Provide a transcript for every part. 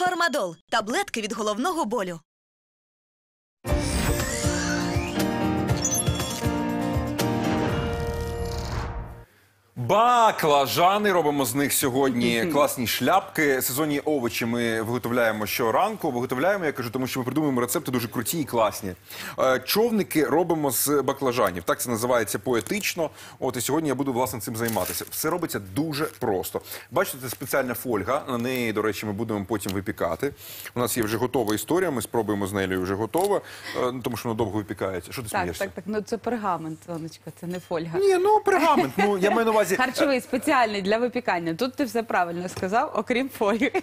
Фармадол – таблетки від головного болю. Баклажани, робимо з них сьогодні класні шляпки. Сезонні овочі ми виготовляємо щоранку. Виготовляємо, я кажу, тому що ми придумуємо рецепти дуже круті і класні. Човники робимо з баклажанів. Так це називається поетично. От і сьогодні я буду, власне, цим займатися. Все робиться дуже просто. Бачите, це спеціальна фольга. На неї, до речі, ми будемо потім випікати. У нас є вже готова історія, ми спробуємо з нею вже готова, тому що воно довго випікається. Що ти смієшся? Так, ну це пергамент, Сонечко, це не фольга. Ні, ну пергамент, ну я маю на увазі... Харчовий, спеціальний для випікання. Тут ти все правильно сказав, окрім фольги.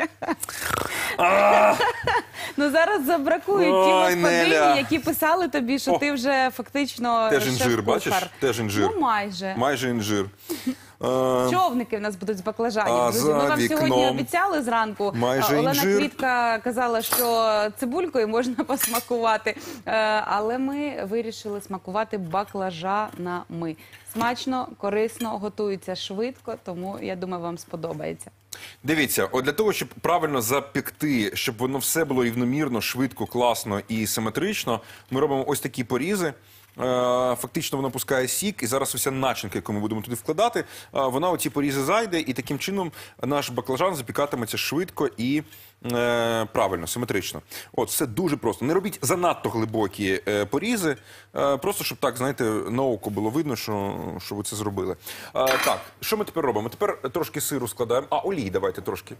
Ну зараз забракують ті господині, які писали тобі, що ти вже фактично теж інжир, бачиш? Теж інжир. Ну майже. Майже інжир. Човники в нас будуть з баклажанів. Друзі, ми вам сьогодні обіцяли зранку. Олена Квітка казала, що цибулькою можна посмакувати. Але ми вирішили смакувати баклажанами. Смачно, корисно, готується швидко, тому, я думаю, вам сподобається. Дивіться, от для того, щоб правильно запекти, щоб воно все було рівномірно, швидко, класно і симетрично, ми робимо ось такі порізи. Фактично вона пускає сік, і зараз уся начинка, яку ми будемо туди вкладати, вона у ці порізи зайде, і таким чином наш баклажан запікатиметься швидко і правильно, симетрично. От, все дуже просто. Не робіть занадто глибокі порізи, просто щоб так, знаєте, на око було видно, що ви це зробили. Так, що ми тепер робимо? Тепер трошки сиру складаємо. Олії давайте трошки.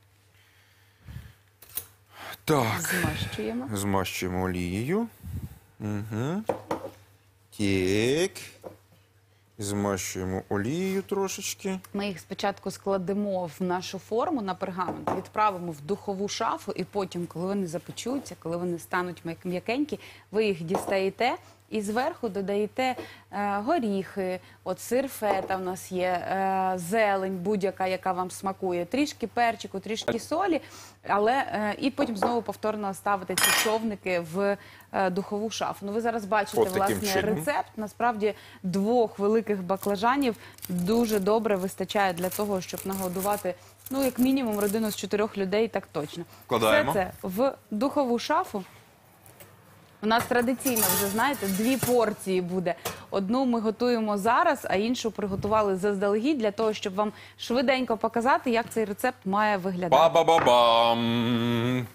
Так. Змащуємо. Змащуємо олією. Угу. Так. Змащуємо олією трошечки. Ми їх спочатку складемо в нашу форму на пергамент, відправимо в духову шафу, і потім, коли вони запечуться, коли вони стануть м'якенькі, ви їх дістаєте і зверху додаєте горіхи, от сир фета в нас є, зелень будь-яка, яка вам смакує, трішки перчику, трішки солі, і потім знову повторно ставите ці човники в духову шафу. Ну, ви зараз бачите, власне, рецепт. Насправді, 2 великих баклажанів дуже добре вистачає для того, щоб нагодувати, ну, як мінімум, родину з 4 людей, так точно. Вкладаємо. Все це в духову шафу. У нас традиційно вже, знаєте, 2 порції буде. Одну ми готуємо зараз, а іншу приготували заздалегідь для того, щоб вам швиденько показати, як цей рецепт має виглядати. Па-ба-ба-бам!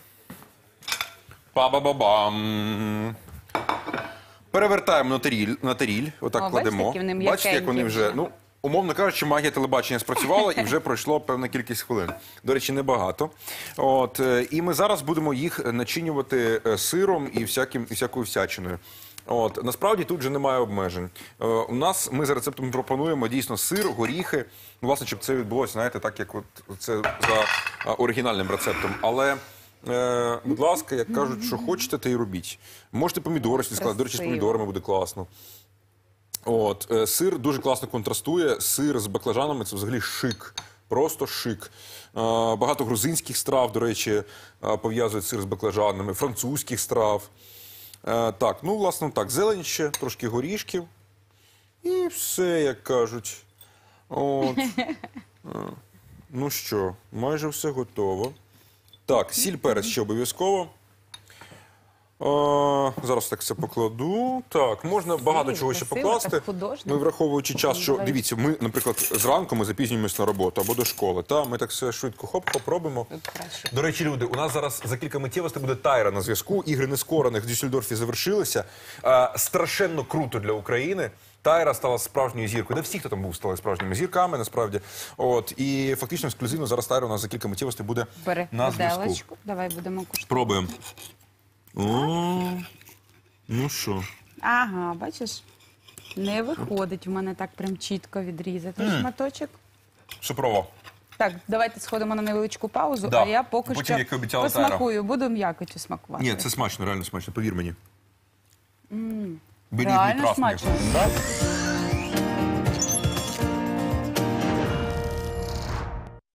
Па-ба-ба-бам! Перевертаємо на таріль, отак кладемо. Бачите, як вони вже, ну, умовно кажучи, магія телебачення спрацювала і вже пройшло певна кількість хвилин. До речі, небагато. От, і ми зараз будемо їх начинювати сиром і всякою всячиною. От, насправді тут вже немає обмежень. Ми за рецептом пропонуємо дійсно сир, горіхи, власне, щоб це відбулося, знаєте, так як от це за оригінальним рецептом. Але, будь ласка, як кажуть, що хочете, те й робіть. Можете помідори складати, до речі, з помідорами буде класно. От, сир дуже класно контрастує, сир з баклажанами – це взагалі шик, просто шик. Багато грузинських страв, до речі, пов'язують сир з баклажанами, французьких страв. Так, ну, власне, так, зелень ще, трошки горішків і все, як кажуть. От. Ну що, майже все готово. Так, сіль, перець ще обов'язково. Зараз так все покладу. Так, можна багато чого ще покласти. Ми, враховуючи час, що, дивіться, ми, наприклад, зранку ми запізнюємося на роботу або до школи. Ми так все швидко хоп-хоп робимо. До речі, люди, у нас зараз за кілька миттєвостей буде Тайра на зв'язку. Ігри нескорених в Дюссельдорфі завершилися. Страшенно круто для України. Тайра стала справжньою зіркою. Де всі, хто там був, стали справжніми зірками, насправді. От, і фактично ексклюзивно зараз Тайра у нас за кілька миттєвостей буде на зв'язку. Давай будемо куштувати. Пробуємо. О, ну що? Ага, бачиш? Не виходить у мене так прям чітко відрізати шматочок. Супрово. Так, давайте сходимо на невеличку паузу, а я поки що посмакую. Буду м'якотю смакувати. Ні, це смачно, реально смачно, повір мені. Реально смачно.